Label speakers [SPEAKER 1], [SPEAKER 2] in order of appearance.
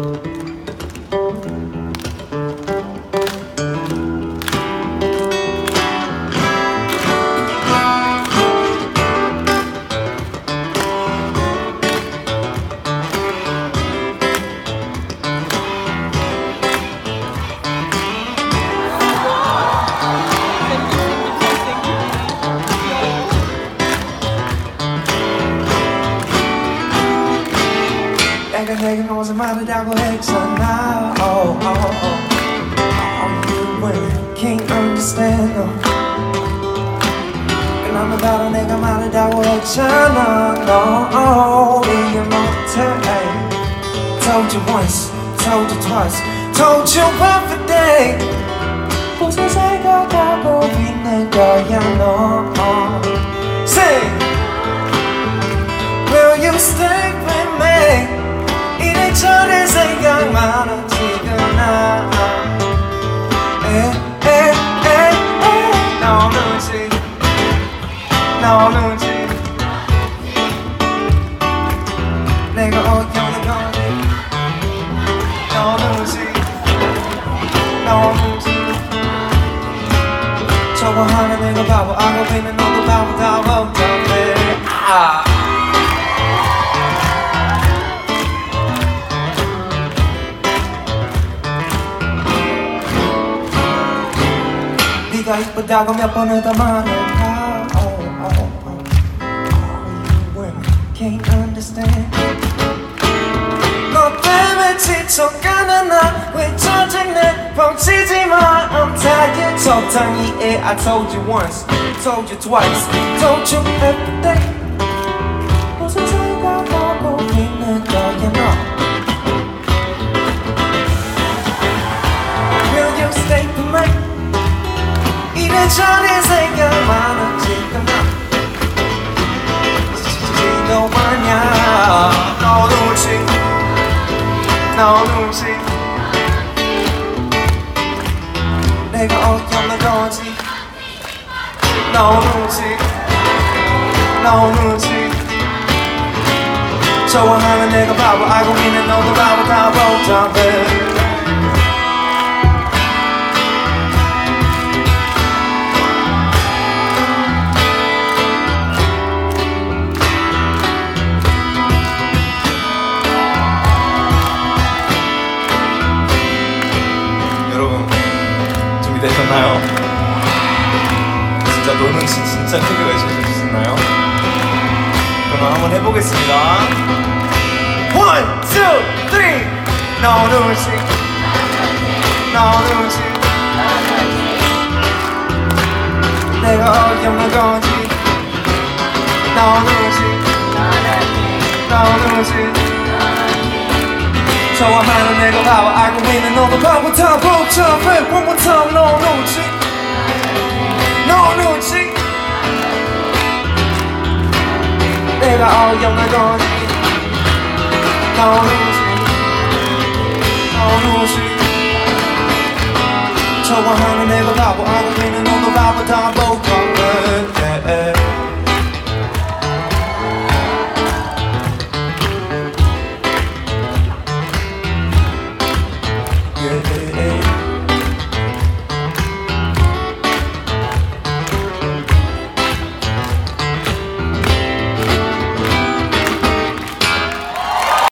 [SPEAKER 1] 내게 무슨 말을 하고 했잖아. Oh, oh, oh. You women can't understand. 그나마 바로 내가 말을 하고 했잖아. No, 이해 못해. Told you once, told you twice, told you every day. 무슨 생각하고 있는 거야 너. Sing. Will you stay with me? 이래저래 생각 많아 지금 나. 너눈치 너눈치 내가 어디오는 건지 너눈치 너눈치 저거 하나 내가 바보 알고 있는 너도 바보다워 덤벼. 네가 이쁘다고 몇 번을 더 말할까. You women can't understand. 너 때문에 지쳐가는 나 왜 짜증내 뻥치지 마. I'm tired 적당히 해. I told you once, told you twice, told you every day. 무슨 생각하고 있는 거야 너. Will you stay for me? 이래저래 생각 많아 지금 나. 지지도 않냐 너눈치 너눈치 내가 어디없는 거지 너눈치 너눈치 좋아하는 내가 바보 알고 있는 너도 바보다 복잡해.
[SPEAKER 2] 되셨나요? 진짜 노눈치 진짜 크게 외쳐주실 수 있나요? 그럼 한번 해보겠습니다. 1, 2, 3 노눈치 노눈치 내가 어디없는 건지 노눈치 노눈치 좋아하는 내가 바보 알고 있는 너도 바보다 복잡해. One more time 너눈치 너눈치 내가 어이없는 거지 너눈치 너눈치 좋아하는 내가 바보 알고 있는 너도 바보다